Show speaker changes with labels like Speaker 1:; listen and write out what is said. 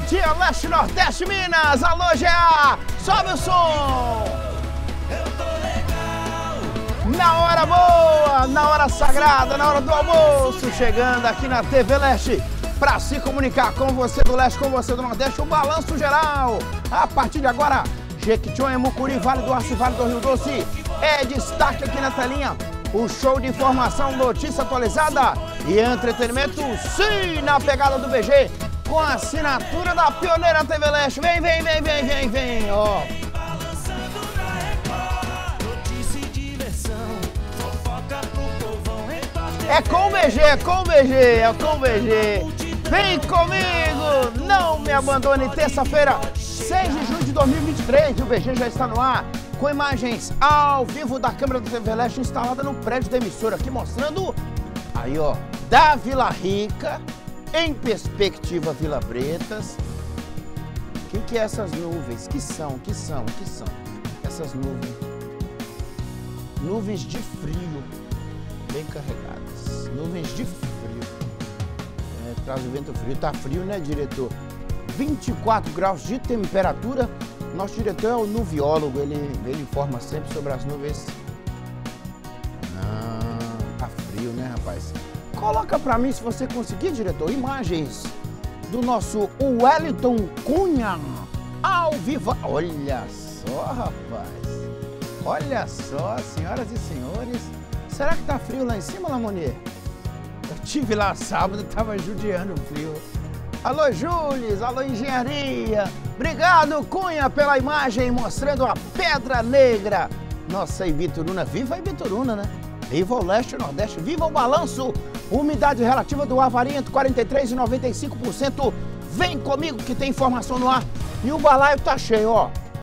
Speaker 1: dia, Leste, Nordeste, Minas. Alô, GA, sobe o som. Na hora boa, na hora sagrada, na hora do almoço, chegando aqui na TV Leste para se comunicar com você do Leste, com você do Nordeste, o balanço geral. A partir de agora, Jequitinhonha, Mucuri, Vale do Aço e Vale do Rio Doce. É destaque aqui na telinha o show de informação, notícia atualizada e entretenimento, sim, na pegada do BG, com a assinatura da pioneira TV Leste. Vem, vem, vem, vem, vem, vem, ó. É com o BG, é com o BG, é com o BG. Vem comigo, não me abandone. Terça-feira, 6 de junho de 2023, o BG já está no ar, com imagens ao vivo da câmera do TV Leste instalada no prédio da emissora, aqui mostrando, aí ó, da Vila Rica, em perspectiva Vila Bretas. O que é essas nuvens? Que são essas nuvens? Nuvens de frio, bem carregadas, nuvens de frio. Traz o vento frio, tá frio, né, diretor? 24 graus de temperatura. Nosso diretor é o nuviólogo, ele informa sempre sobre as nuvens. Tá frio, né, rapaz? Coloca pra mim, se você conseguir, diretor, imagens do nosso Wellington Cunha ao vivo. Olha só, rapaz. Olha só, senhoras e senhores. Será que tá frio lá em cima, Lamonier? Eu estive lá sábado, tava judiando o frio. Alô, Júlio, alô, engenharia. Obrigado, Cunha, pela imagem mostrando a Pedra Negra. Nossa, Ibituruna, viva a Ibituruna, né? Viva o Leste e o Nordeste, viva o balanço. Umidade relativa do ar varia entre 43% e 95%. Vem comigo que tem informação no ar. E o balaio tá cheio, ó.